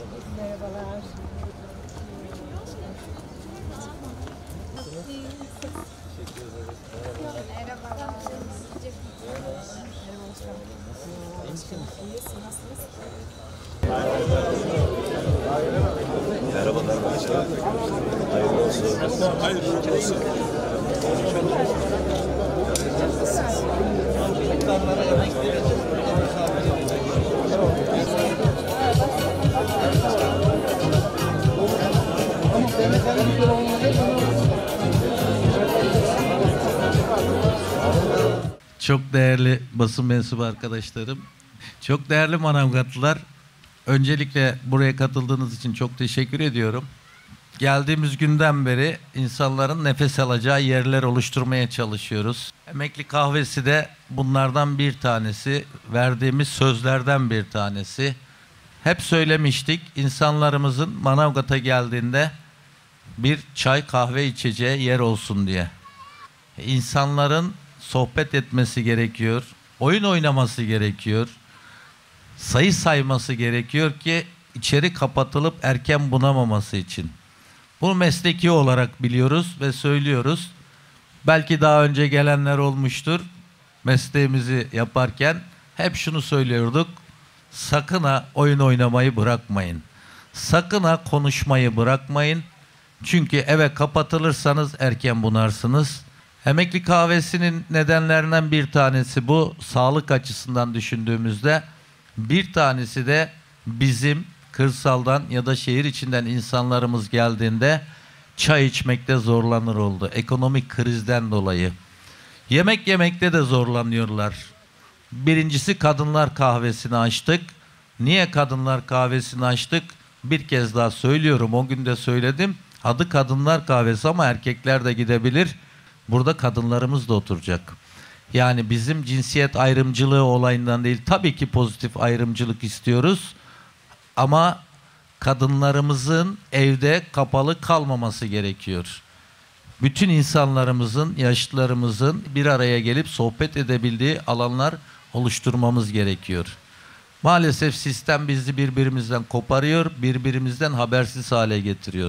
Merhabalar. Merhabalar başkanım. Hayırlı olsun. Hayırlı olsun. Çok değerli basın mensubu arkadaşlarım, çok değerli Manavgatlılar, öncelikle buraya katıldığınız için çok teşekkür ediyorum. Geldiğimiz günden beri insanların nefes alacağı yerler oluşturmaya çalışıyoruz. Emekli kahvesi de bunlardan bir tanesi, verdiğimiz sözlerden bir tanesi. Hep söylemiştik, insanlarımızın Manavgat'a geldiğinde bir çay kahve içeceği yer olsun diye. İnsanların sohbet etmesi gerekiyor, oyun oynaması gerekiyor, sayı sayması gerekiyor ki içeri kapatılıp erken bunamaması için. Bunu mesleki olarak biliyoruz ve söylüyoruz. Belki daha önce gelenler olmuştur. Mesleğimizi yaparken hep şunu söylüyorduk. Sakın ha oyun oynamayı bırakmayın. Sakın ha konuşmayı bırakmayın. Çünkü eve kapatılırsanız erken bunarsınız. Emekli kahvesinin nedenlerinden bir tanesi bu. Sağlık açısından düşündüğümüzde bir tanesi de bizim kırsaldan ya da şehir içinden insanlarımız geldiğinde çay içmekte zorlanır oldu. Ekonomik krizden dolayı. Yemek yemekte de zorlanıyorlar. Birincisi kadınlar kahvesini açtık. Niye kadınlar kahvesini açtık? Bir kez daha söylüyorum. O gün de söyledim. Adı kadınlar kahvesi ama erkekler de gidebilir. Burada kadınlarımız da oturacak. Yani bizim cinsiyet ayrımcılığı olayından değil, tabii ki pozitif ayrımcılık istiyoruz. Ama kadınlarımızın evde kapalı kalmaması gerekiyor. Bütün insanlarımızın, yaşlılarımızın bir araya gelip sohbet edebildiği alanlar oluşturmamız gerekiyor. Maalesef sistem bizi birbirimizden koparıyor, birbirimizden habersiz hale getiriyor.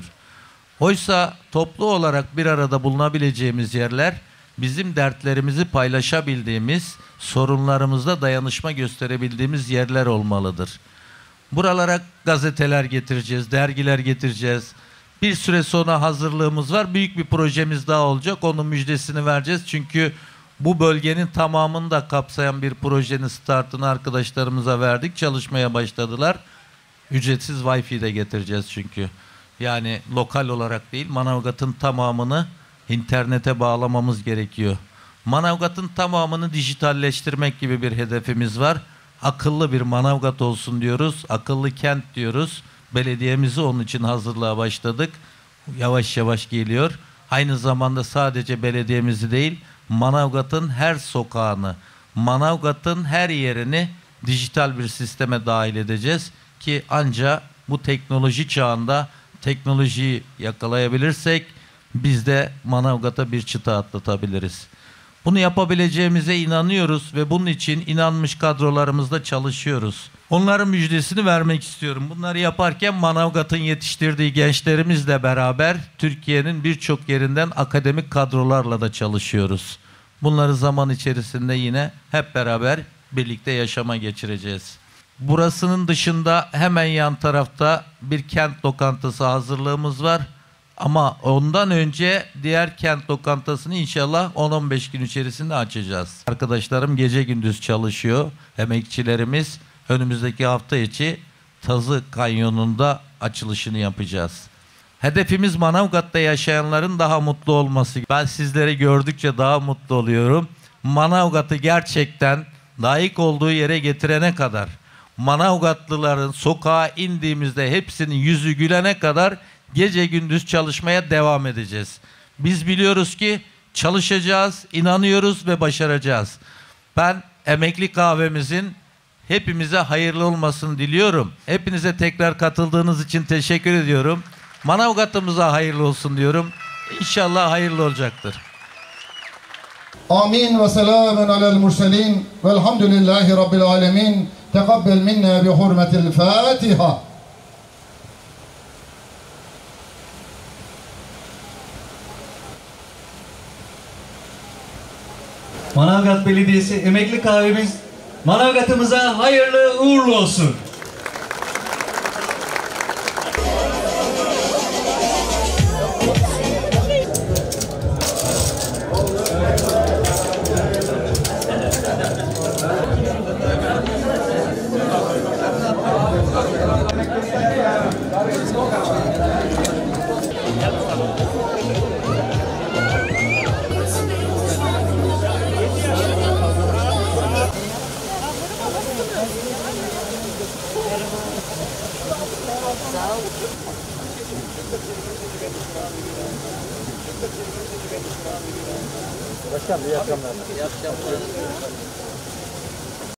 Oysa toplu olarak bir arada bulunabileceğimiz yerler, bizim dertlerimizi paylaşabildiğimiz, sorunlarımızda dayanışma gösterebildiğimiz yerler olmalıdır. Buralara gazeteler getireceğiz, dergiler getireceğiz. Bir süre sonra hazırlığımız var. Büyük bir projemiz daha olacak. Onun müjdesini vereceğiz. Çünkü bu bölgenin tamamını da kapsayan bir projenin startını arkadaşlarımıza verdik. Çalışmaya başladılar. Ücretsiz Wi-Fi de getireceğiz çünkü. Yani lokal olarak değil, Manavgat'ın tamamını internete bağlamamız gerekiyor. Manavgat'ın tamamını dijitalleştirmek gibi bir hedefimiz var. Akıllı bir Manavgat olsun diyoruz. Akıllı kent diyoruz. Belediyemizi onun için hazırlığa başladık. Yavaş yavaş geliyor. Aynı zamanda sadece belediyemizi değil, Manavgat'ın her sokağını, Manavgat'ın her yerini dijital bir sisteme dahil edeceğiz ki ancak bu teknoloji çağında teknolojiyi yakalayabilirsek biz de Manavgat'a bir çıta atlatabiliriz. Bunu yapabileceğimize inanıyoruz ve bunun için inanmış kadrolarımızla çalışıyoruz. Onların müjdesini vermek istiyorum. Bunları yaparken Manavgat'ın yetiştirdiği gençlerimizle beraber Türkiye'nin birçok yerinden akademik kadrolarla da çalışıyoruz. Bunları zaman içerisinde yine hep beraber birlikte yaşama geçireceğiz. Burasının dışında hemen yan tarafta bir kent lokantası hazırlığımız var. Ama ondan önce diğer kent lokantasını inşallah 10-15 gün içerisinde açacağız. Arkadaşlarım gece gündüz çalışıyor. Emekçilerimiz önümüzdeki hafta içi Tazı Kanyonu'nda açılışını yapacağız. Hedefimiz Manavgat'ta yaşayanların daha mutlu olması. Ben sizleri gördükçe daha mutlu oluyorum. Manavgat'ı gerçekten layık olduğu yere getirene kadar, Manavgatlıların sokağa indiğimizde hepsinin yüzü gülene kadar gece gündüz çalışmaya devam edeceğiz. Biz biliyoruz ki çalışacağız, inanıyoruz ve başaracağız. Ben emekli kahvemizin hepimize hayırlı olmasını diliyorum. Hepinize tekrar katıldığınız için teşekkür ediyorum. Manavgat'ımıza hayırlı olsun diyorum. İnşallah hayırlı olacaktır. Amin ve selamun alel murselin velhamdülillahi rabbil alemin. Tekabbel minna bi hurmetil Fatiha. Manavgat Belediyesi emekli kahvemiz Manavgat'ımıza hayırlı uğurlu olsun. Başkan, iyi akşamlar. İyi akşamlar.